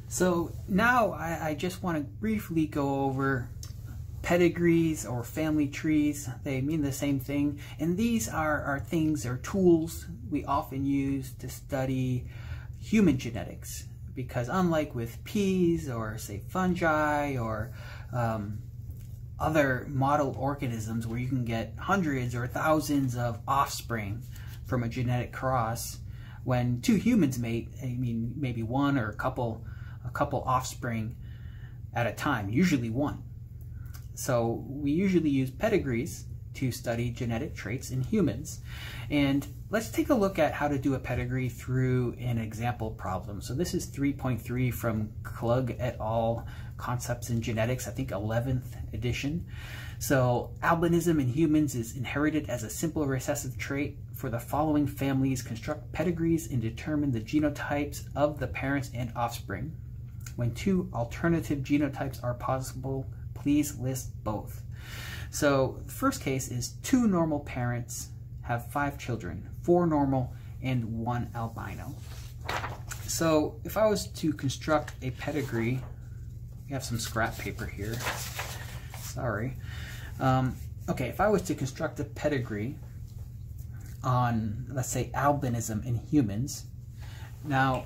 So now I just want to briefly go over pedigrees or family trees. They mean the same thing, and these are things or tools we often use to study human genetics, because unlike with peas or say fungi or other model organisms where you can get hundreds or thousands of offspring from a genetic cross, when two humans mate, I mean maybe one or a couple offspring at a time, usually one. So we usually use pedigrees to study genetic traits in humans. And let's take a look at how to do a pedigree through an example problem. So this is 3.3 from Klug et al. Concepts in Genetics, I think 11th edition. So albinism in humans is inherited as a simple recessive trait. For the following families, construct pedigrees and determine the genotypes of the parents and offspring. When two alternative genotypes are possible, please list both. So the first case is two normal parents have 5 children, 4 normal and 1 albino. So if I was to construct a pedigree, we have some scrap paper here, sorry. Okay, if I was to construct a pedigree on, let's say, albinism in humans, now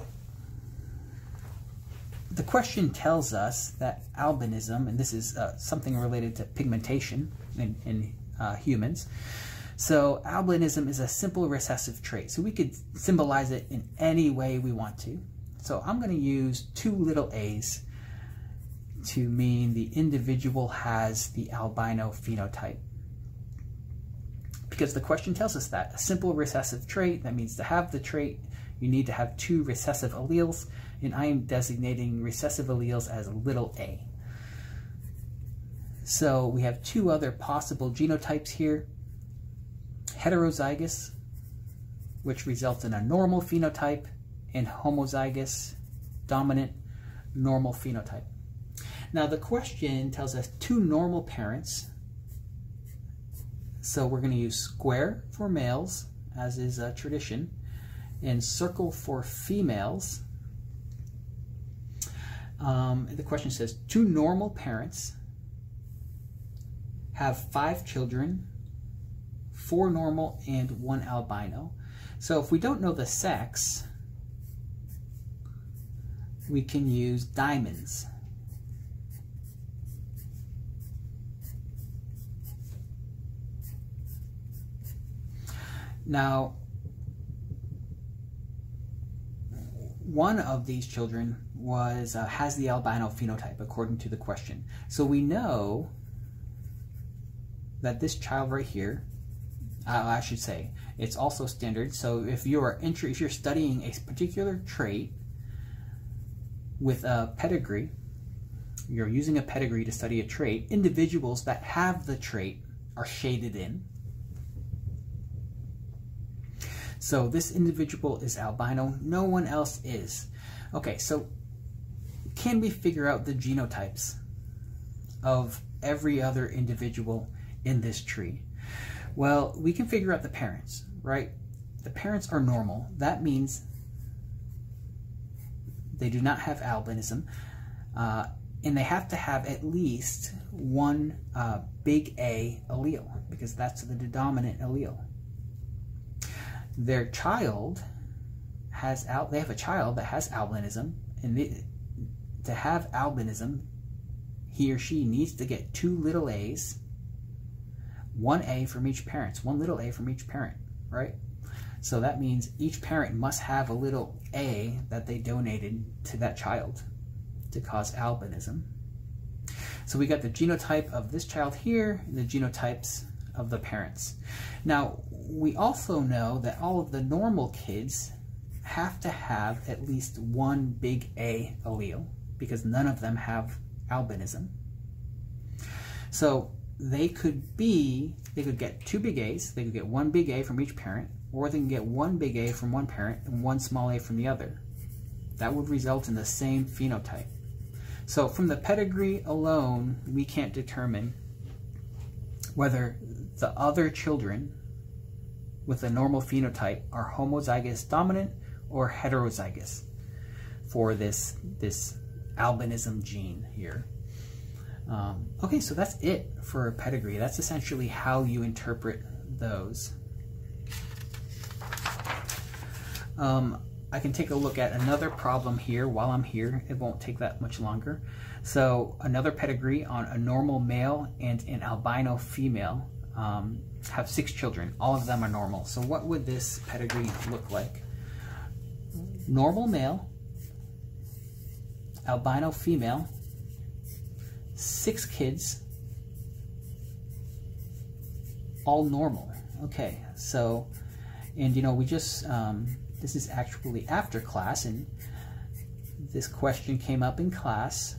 the question tells us that albinism, and this is something related to pigmentation in humans, so albinism is a simple recessive trait. So we could symbolize it in any way we want to. So I'm going to use 2 little a's to mean the individual has the albino phenotype, because the question tells us that a simple recessive trait, that means to have the trait you need to have 2 recessive alleles, and I am designating recessive alleles as little a. So we have 2 other possible genotypes here: heterozygous, which results in a normal phenotype, and homozygous, dominant, normal phenotype. Now the question tells us 2 normal parents, so we're going to use square for males, as is a tradition, and circle for females. The question says 2 normal parents have 5 children, 4 normal and 1 albino. So if we don't know the sex, we can use diamonds. Now, one of these children has the albino phenotype according to the question. So we know that this child right here, I should say, it's also standard. So if you're studying a particular trait with a pedigree, you're using a pedigree to study a trait, individuals that have the trait are shaded in. So this individual is albino, no one else is. Okay, so can we figure out the genotypes of every other individual in this tree? Well, we can figure out the parents, right? The parents are normal. That means they do not have albinism, and they have to have at least 1 big A allele, because that's the dominant allele. Their child has they have a child that has albinism, and to have albinism, he or she needs to get 2 little a's, 1 A from each parent, 1 little a from each parent, right? So that means each parent must have a little a that they donated to that child to cause albinism. So we got the genotype of this child here, and the genotypes of the parents. Now, we also know that all of the normal kids have to have at least 1 big A allele, because none of them have albinism. So they could get 2 big A's, they could get 1 big A from each parent, or they can get 1 big A from one parent and 1 small a from the other. That would result in the same phenotype. So from the pedigree alone, we can't determine whether the other children with a normal phenotype are homozygous dominant or heterozygous for this albinism gene here. Okay, so that's it for a pedigree. That's essentially how you interpret those. I can take a look at another problem here while I'm here. It won't take that much longer. So another pedigree on a normal male and an albino female have 6 children. All of them are normal. So what would this pedigree look like? Normal male, albino female, 6 kids, all normal. Okay, so, and you know, we just, this is actually after class, and this question came up in class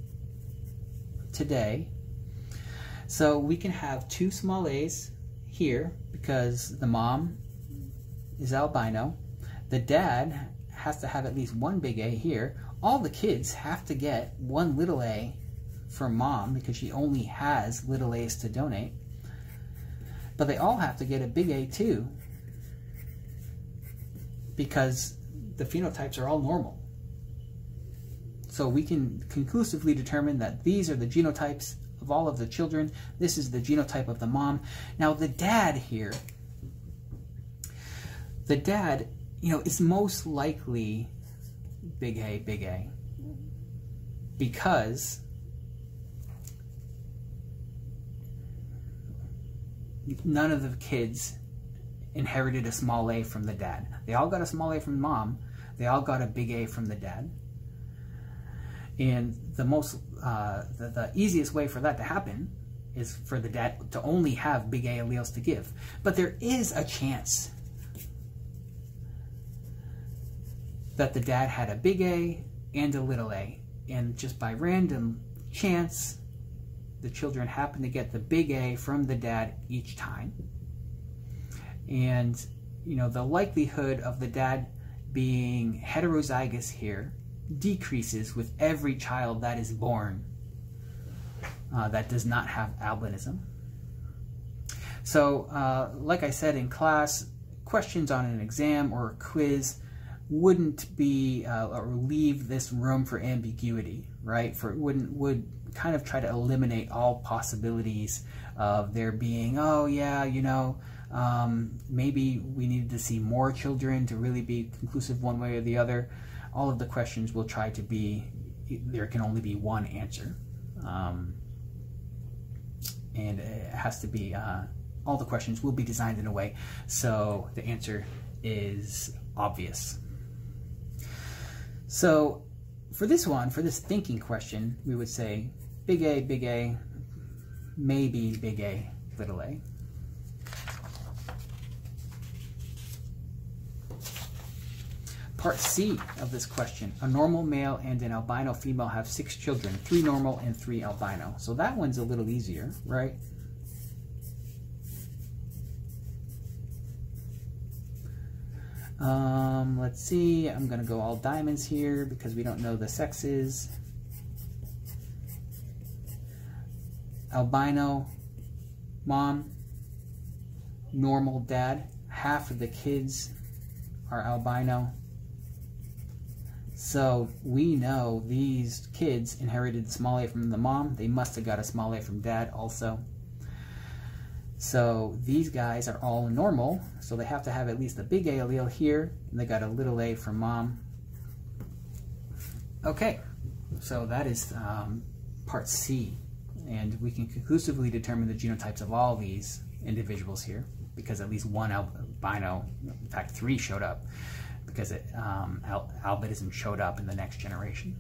today. So we can have 2 small a's here because the mom is albino. The dad has to have at least 1 big A here. All the kids have to get 1 little a from mom because she only has little a's to donate. But they all have to get a big A too because the phenotypes are all normal. So we can conclusively determine that these are the genotypes of all of the children. This is the genotype of the mom. Now the dad here, the dad, you know, is most likely big A, because none of the kids inherited a small a from the dad. They all got a small a from mom. They all got a big A from the dad. And the most, the easiest way for that to happen is for the dad to only have big A alleles to give. But there is a chance that the dad had a big A and a little a. And just by random chance, the children happen to get the big A from the dad each time. And, you know, the likelihood of the dad being heterozygous here decreases with every child that is born that does not have albinism. So, like I said in class, questions on an exam or a quiz wouldn't be or leave this room for ambiguity, right? Would kind of try to eliminate all possibilities of there being, oh yeah, you know, maybe we needed to see more children to really be conclusive one way or the other. All of the questions will try to be, there can only be one answer. And it has to be, all the questions will be designed in a way so the answer is obvious. So for this one, for this thinking question, we would say big A, maybe big A, little a. Part C of this question, a normal male and an albino female have 6 children, 3 normal and 3 albino. So that one's a little easier, right? Let's see, I'm gonna go all diamonds here because we don't know the sexes. Albino mom, normal dad, half of the kids are albino. So we know these kids inherited the small a from the mom. They must have got a small a from dad also. So these guys are all normal. So they have to have at least a big A allele here. And they got a little a from mom. Okay, so that is part C. And we can conclusively determine the genotypes of all these individuals here because at least one albino, in fact 3 showed up, because albinism showed up in the next generation.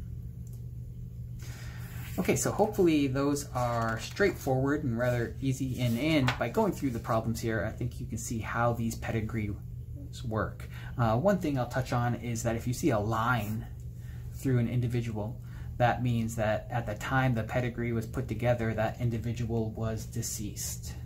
Okay, so hopefully those are straightforward and rather easy, and by going through the problems here, I think you can see how these pedigrees work. One thing I'll touch on is that if you see a line through an individual, that means that at the time the pedigree was put together, that individual was deceased.